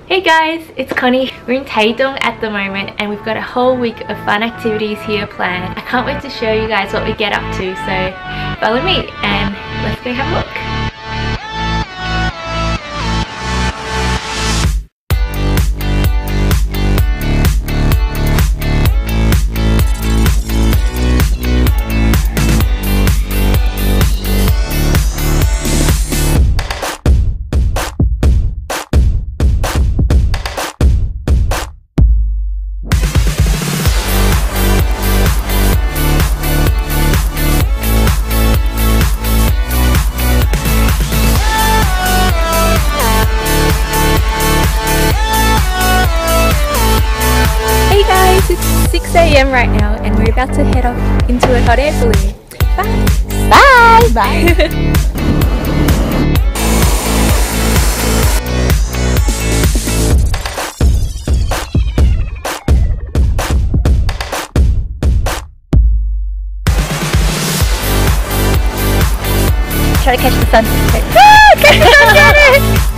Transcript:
Hey guys, it's Connie. We're in Taidong at the moment and we've got a whole week of fun activities here planned. I can't wait to show you guys what we get up to, so follow me and let's go have a look. It's 6 AM right now and we're about to head off into a hot air balloon. Bye! Bye! Bye! Try to catch the sun. Ah, catch the sun, Janet!